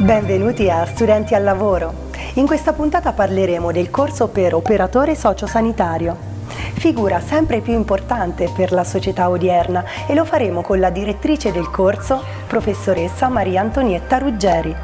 Benvenuti a Studenti al Lavoro. In questa puntata parleremo del corso per operatore sociosanitario, figura sempre più importante per la società odierna, e lo faremo con la direttrice del corso, professoressa Maria Antonietta Ruggeri.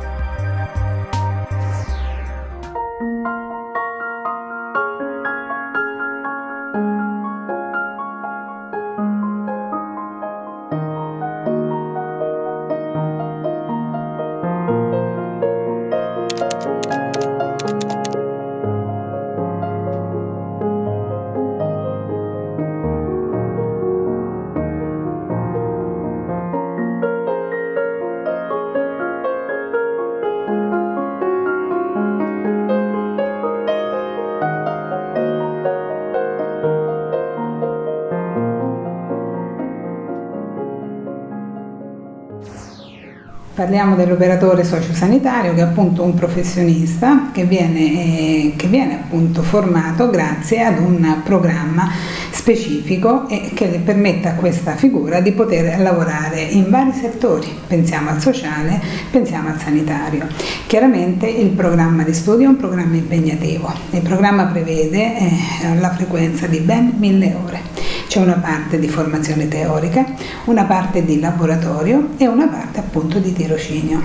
Parliamo dell'operatore sociosanitario, che è appunto un professionista che viene appunto formato grazie ad un programma specifico e che le permette a questa figura di poter lavorare in vari settori. Pensiamo al sociale, pensiamo al sanitario. Chiaramente il programma di studio è un programma impegnativo. Il programma prevede la frequenza di ben 1000 ore. C'è una parte di formazione teorica, una parte di laboratorio e una parte appunto di tirocinio.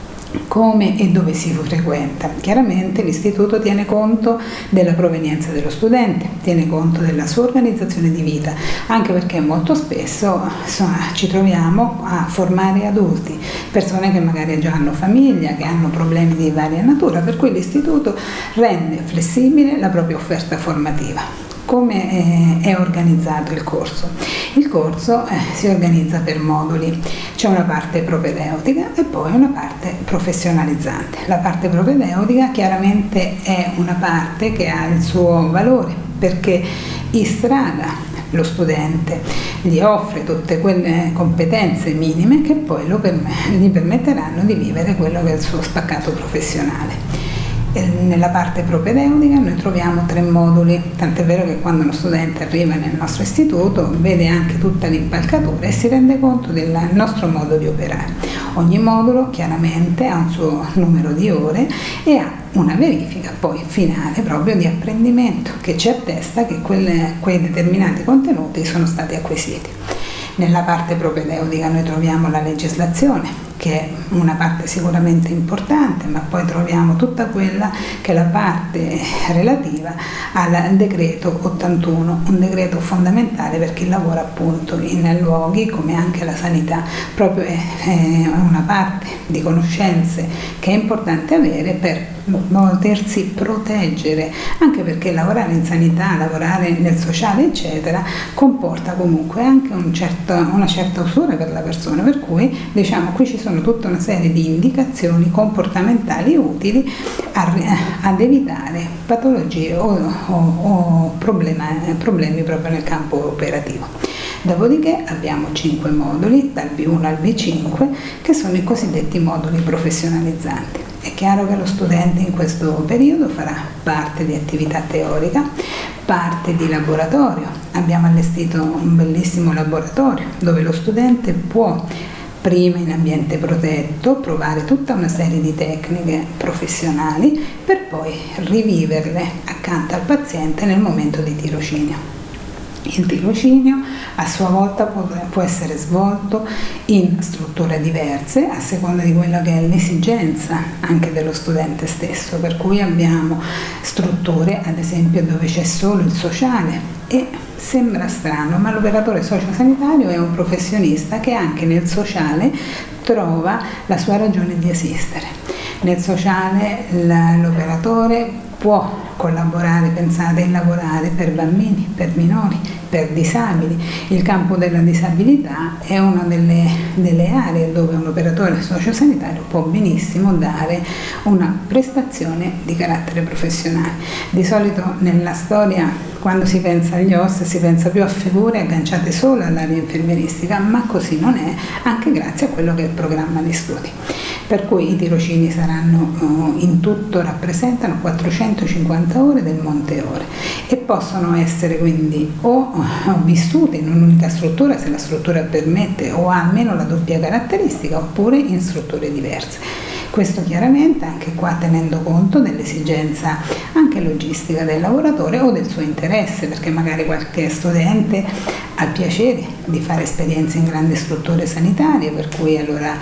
Come e dove si frequenta? Chiaramente l'istituto tiene conto della provenienza dello studente, tiene conto della sua organizzazione di vita, anche perché molto spesso ci troviamo a formare adulti, persone che magari già hanno famiglia, che hanno problemi di varia natura, per cui l'istituto rende flessibile la propria offerta formativa. Come è organizzato il corso? Il corso si organizza per moduli, c'è una parte propedeutica e poi una parte professionalizzante. La parte propedeutica chiaramente è una parte che ha il suo valore perché istraga lo studente, gli offre tutte quelle competenze minime che poi gli permetteranno di vivere quello che è il suo spaccato professionale. Nella parte propedeutica noi troviamo 3 moduli, tant'è vero che quando uno studente arriva nel nostro istituto vede anche tutta l'impalcatura e si rende conto del nostro modo di operare. Ogni modulo chiaramente ha un suo numero di ore e ha una verifica poi finale proprio di apprendimento che ci attesta che quei determinati contenuti sono stati acquisiti. Nella parte propedeutica noi troviamo la legislazione, che è una parte sicuramente importante, ma poi troviamo tutta quella che è la parte relativa al decreto 81, un decreto fondamentale per chi lavora appunto in luoghi come anche la sanità, proprio è una parte di conoscenze che è importante avere per potersi proteggere, anche perché lavorare in sanità, lavorare nel sociale eccetera comporta comunque anche una certa usura per la persona, per cui diciamo qui ci sono tutta una serie di indicazioni comportamentali utili ad evitare patologie o problemi proprio nel campo operativo. Dopodiché abbiamo 5 moduli, dal B1 al B5, che sono i cosiddetti moduli professionalizzanti. È chiaro che lo studente in questo periodo farà parte di attività teorica, parte di laboratorio. Abbiamo allestito un bellissimo laboratorio dove lo studente può prima in ambiente protetto provare tutta una serie di tecniche professionali per poi riviverle accanto al paziente nel momento di tirocinio. Il tirocinio a sua volta può essere svolto in strutture diverse a seconda di quella che è l'esigenza anche dello studente stesso, per cui abbiamo strutture ad esempio dove c'è solo il sociale e sembra strano, ma l'operatore sociosanitario è un professionista che anche nel sociale trova la sua ragione di esistere. Nel sociale l'operatore può collaborare, pensate, e lavorare per bambini, per minori, per disabili. Il campo della disabilità è una delle aree dove un operatore sociosanitario può benissimo dare una prestazione di carattere professionale. Di solito nella storia, quando si pensa agli OSS, si pensa più a figure agganciate solo all'area infermieristica, ma così non è, anche grazie a quello che è il programma di studi. Per cui i tirocini saranno in tutto, rappresentano 450 ore del monte ore e possono essere quindi o vissute in un'unica struttura se la struttura permette o ha almeno la doppia caratteristica, oppure in strutture diverse. Questo chiaramente anche qua tenendo conto dell'esigenza anche logistica del lavoratore o del suo interesse, perché magari qualche studente ha il piacere di fare esperienze in grandi strutture sanitarie, per cui allora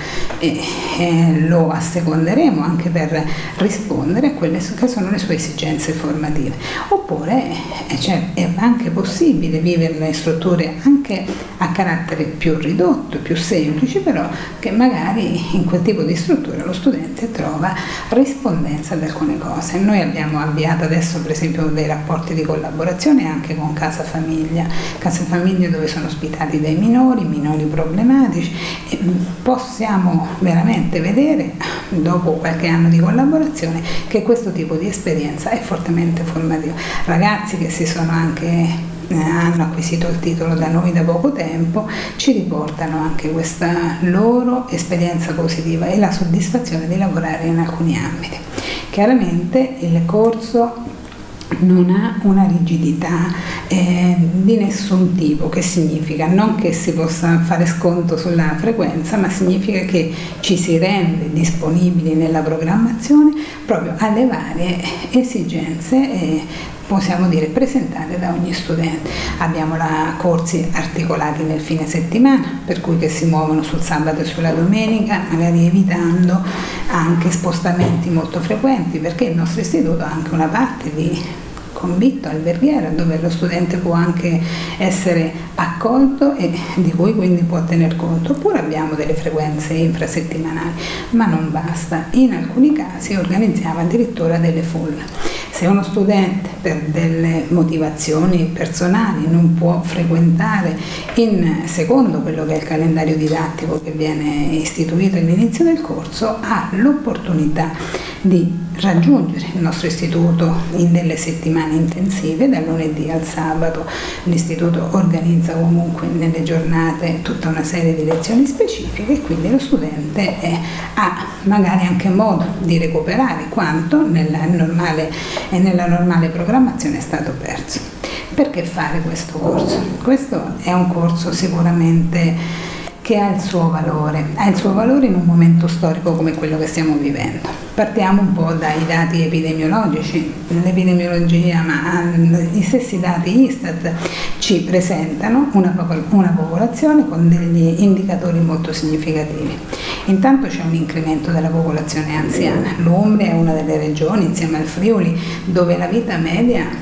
lo asseconderemo anche per rispondere a quelle che sono le sue esigenze formative. Oppure è anche possibile vivere in strutture anche a carattere più ridotto, più semplici, però che magari in quel tipo di struttura lo studente trova rispondenza ad alcune cose. Noi abbiamo avviato adesso per esempio dei rapporti di collaborazione anche con Casa Famiglia dove sono ospitati dei minori problematici, e possiamo veramente vedere dopo qualche anno di collaborazione che questo tipo di esperienza è fortemente formativa. Ragazzi che hanno acquisito il titolo da noi da poco tempo ci riportano anche questa loro esperienza positiva e la soddisfazione di lavorare in alcuni ambiti. Chiaramente il corso non ha una rigidità di nessun tipo, che significa non che si possa fare sconto sulla frequenza, ma significa che ci si rende disponibili nella programmazione proprio alle varie esigenze possiamo dire presentate da ogni studente. Abbiamo corsi articolati nel fine settimana, per cui che si muovono sul sabato e sulla domenica, magari evitando anche spostamenti molto frequenti, perché il nostro istituto ha anche una parte di convitto alberghiera dove lo studente può anche essere accolto e di cui quindi può tener conto. Oppure abbiamo delle frequenze infrasettimanali, ma non basta. In alcuni casi organizziamo addirittura delle full. Se uno studente per delle motivazioni personali non può frequentare secondo quello che è il calendario didattico che viene istituito all'inizio del corso, ha l'opportunità di raggiungere il nostro istituto in delle settimane intensive, dal lunedì al sabato. L'istituto organizza comunque nelle giornate tutta una serie di lezioni specifiche e quindi lo studente ha magari anche modo di recuperare quanto nella normale programmazione è stato perso. Perché fare questo corso? Questo è un corso sicuramente che ha il suo valore in un momento storico come quello che stiamo vivendo. Partiamo un po' dai dati epidemiologici. L'epidemiologia, ma gli stessi dati Istat ci presentano una popolazione con degli indicatori molto significativi. Intanto c'è un incremento della popolazione anziana. L'Umbria è una delle regioni, insieme al Friuli, dove la vita media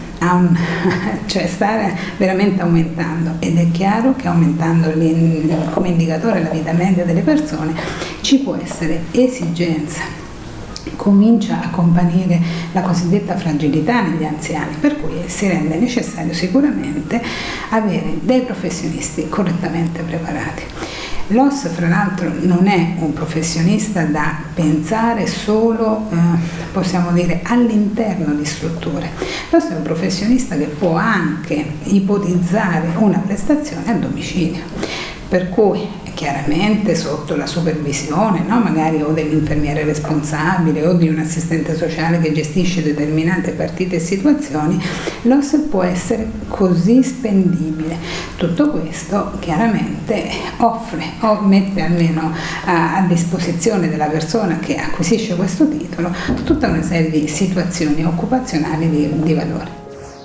sta veramente aumentando, ed è chiaro che aumentando come indicatore la vita media delle persone ci può essere esigenza, comincia a comparire la cosiddetta fragilità negli anziani, per cui si rende necessario sicuramente avere dei professionisti correttamente preparati. L'OS fra l'altro non è un professionista da pensare solo, possiamo dire, all'interno di strutture. L'OS è un professionista che può anche ipotizzare una prestazione a domicilio, per cui chiaramente sotto la supervisione, no? Magari o dell'infermiere responsabile o di un assistente sociale che gestisce determinate partite e situazioni, l'OS può essere così spendibile. Tutto questo chiaramente offre o mette almeno a disposizione della persona che acquisisce questo titolo tutta una serie di situazioni occupazionali di valore.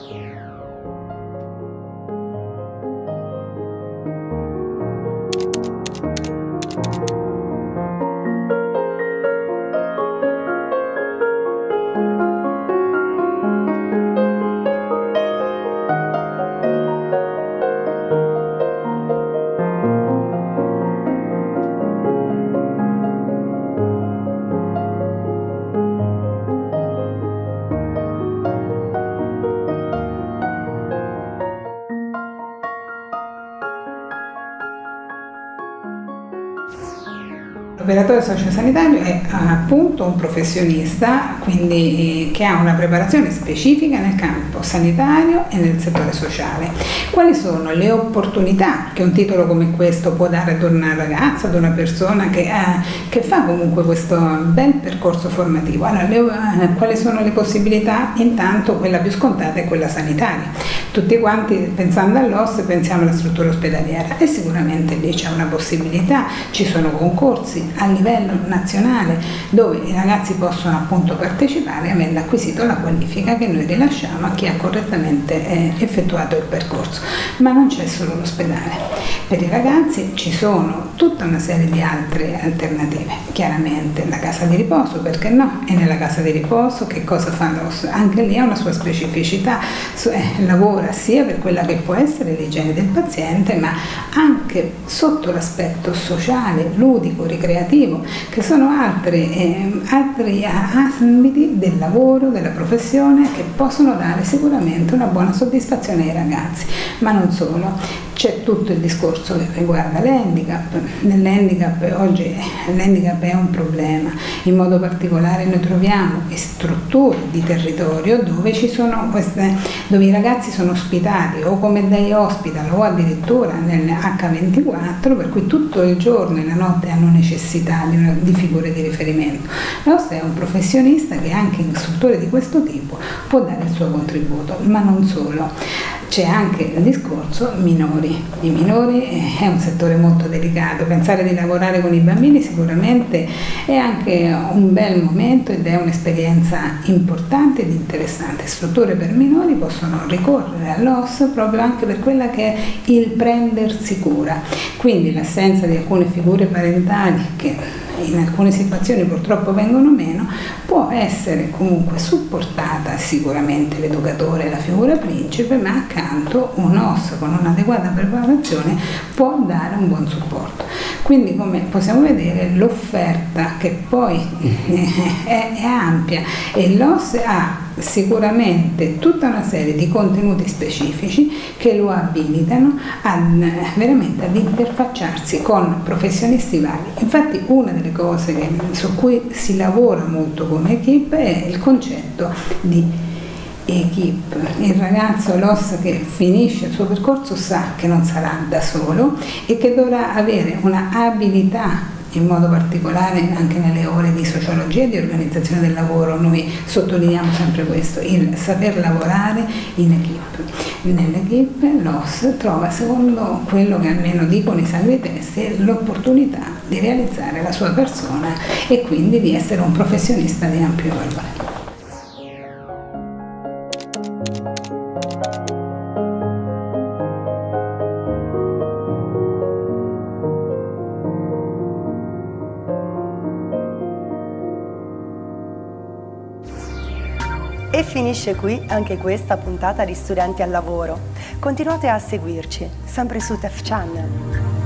L'operatore sociosanitario è appunto un professionista, quindi che ha una preparazione specifica nel campo sanitario e nel settore sociale. Quali sono le opportunità che un titolo come questo può dare ad una ragazza, ad una persona che fa comunque questo bel percorso formativo? Allora, quali sono le possibilità? Intanto quella più scontata è quella sanitaria. Tutti quanti, pensando all'OS, pensiamo alla struttura ospedaliera, e sicuramente lì c'è una possibilità, ci sono concorsi a livello nazionale, dove i ragazzi possono appunto partecipare avendo acquisito la qualifica che noi rilasciamo a chi ha correttamente effettuato il percorso. Ma non c'è solo l'ospedale. Per i ragazzi ci sono tutta una serie di altre alternative. Chiaramente la casa di riposo, perché no? E nella casa di riposo che cosa fa l'OS? Anche lì ha una sua specificità, lavora sia per quella che può essere l'igiene del paziente, ma anche sotto l'aspetto sociale, ludico, ricreativo, che sono altri ambiti del lavoro, della professione, che possono dare sicuramente una buona soddisfazione ai ragazzi. Ma non solo. C'è tutto il discorso che riguarda l'handicap. Nell'handicap oggi l'handicap è un problema, in modo particolare noi troviamo strutture di territorio dove dove i ragazzi sono ospitati o come day hospital o addirittura nel H24, per cui tutto il giorno e la notte hanno necessità di figure di riferimento. L'OS è un professionista che anche in strutture di questo tipo può dare il suo contributo, ma non solo. C'è anche il discorso minori. I minori è un settore molto delicato, pensare di lavorare con i bambini sicuramente è anche un bel momento ed è un'esperienza importante ed interessante. Strutture per minori possono ricorrere all'OS proprio anche per quella che è il prendersi cura, quindi l'assenza di alcune figure parentali che in alcune situazioni purtroppo vengono meno, può essere comunque supportata sicuramente l'educatore e la figura principe, ma accanto un OS con un'adeguata preparazione può dare un buon supporto. Quindi, come possiamo vedere, l'offerta che poi è ampia e l'OS ha sicuramente tutta una serie di contenuti specifici che lo abilitano veramente ad interfacciarsi con professionisti vari. Infatti una delle cose su cui si lavora molto come equip è il concetto di equip. Il ragazzo, l'OS che finisce il suo percorso sa che non sarà da solo e che dovrà avere una abilità, in modo particolare anche nelle ore di sociologia e di organizzazione del lavoro. Noi sottolineiamo sempre questo, il saper lavorare in equip. Nell'equip l'OS trova, secondo quello che almeno dicono i sagri testi, l'opportunità di realizzare la sua persona e quindi di essere un professionista di ampio valore. E finisce qui anche questa puntata di Studenti al Lavoro. Continuate a seguirci, sempre su TEF Channel.